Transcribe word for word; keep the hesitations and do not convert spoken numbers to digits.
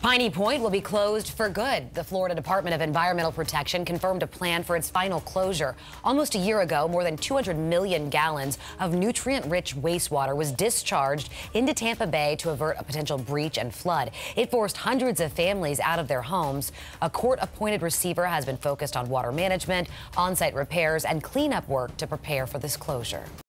Piney Point will be closed for good. The Florida Department of Environmental Protection confirmed a plan for its final closure. Almost a year ago, more than two hundred million gallons of nutrient-rich wastewater was discharged into Tampa Bay to avert a potential breach and flood. It forced hundreds of families out of their homes. A court-appointed receiver has been focused on water management, on-site repairs, and cleanup work to prepare for this closure.